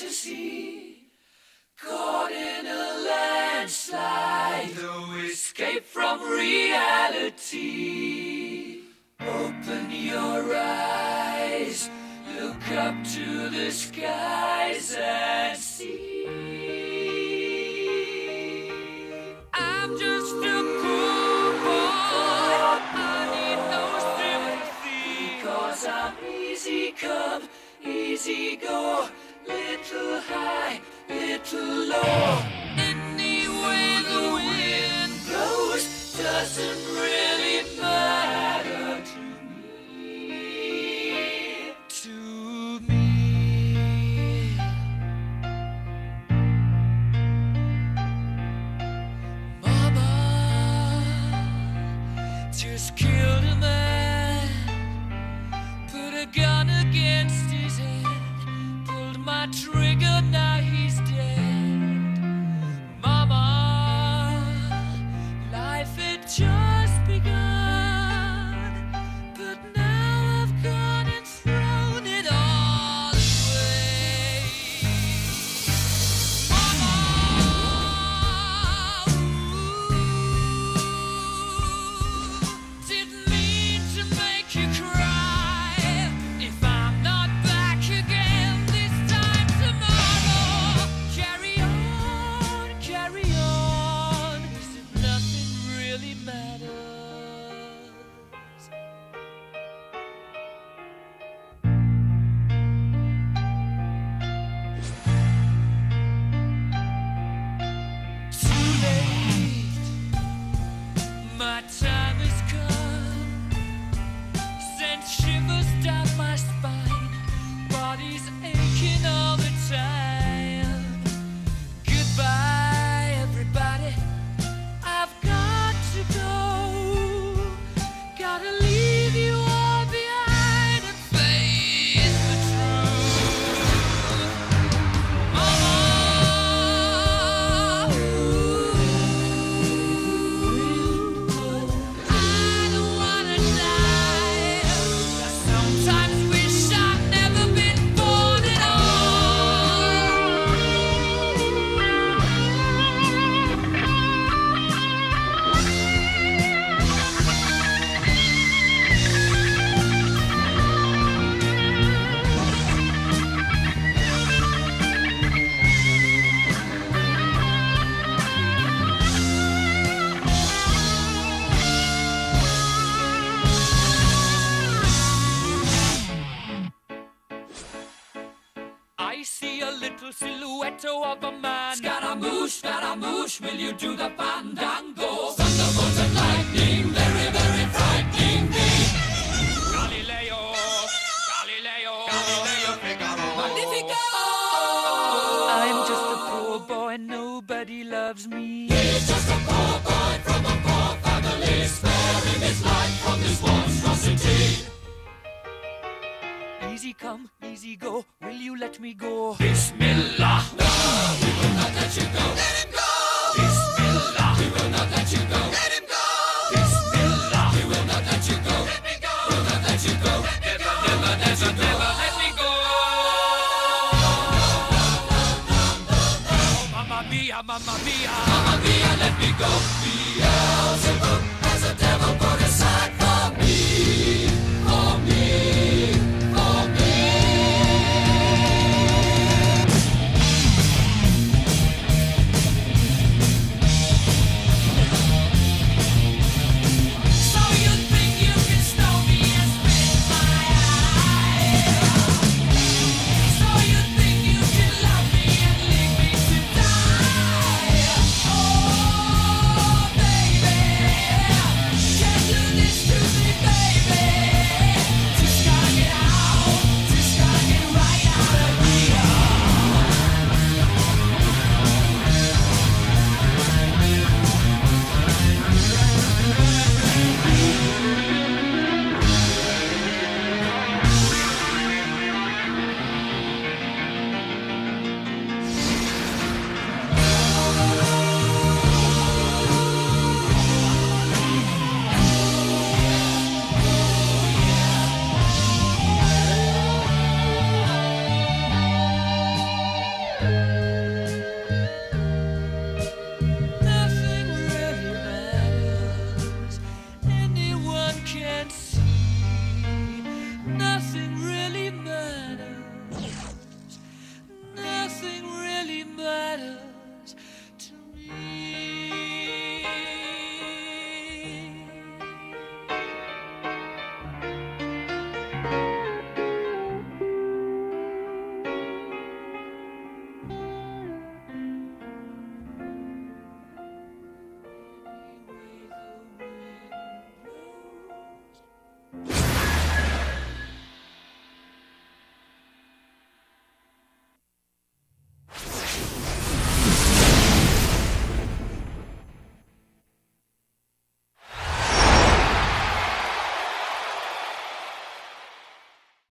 fantasy, caught in a landslide, no escape from reality. Open your eyes, look up to the skies and see. I'm just a poor boy, I need no sympathy, 'cause I'm easy come, easy go, little high, little low. Any way the wind blows doesn't really matter to me. To me. Mama just killed a man, put a gun against his head, pulled my trigger, now he's dead. Mama, life had just begun, but now I've gone and thrown it all away. Mama, didn't mean to make you cry. If I'm not back again this time tomorrow, carry on, as if nothing really matters. Too late, my time has come, sent shivers down my spine, body's aching all the time. Goodbye, everybody, I've got to go, gotta leave you all behind and face the truth. Mama, I don't wanna die. I sometimes wish I'd never been born at all. I see a little silhouette of a man. Scaramouche, will you do the fandango? Thunderbolts and lightning, very, very frightening me. Galileo, Figaro. Magnifico! I'm just a poor boy, nobody loves me. He's just a poor boy from a poor family, sparing his life from this monstrosity. Easy come, easy go, will you let me go? Bismillah! No, we will not let you go. Let him go! Bismillah! We will not let you go. Let him go! Bismillah! We will not let you go. Let me go! We'll not let you go. Never, never, never, never let me go. Mamma mia, mamma mia, mamma mia, let me go. Beelzebub has a devil.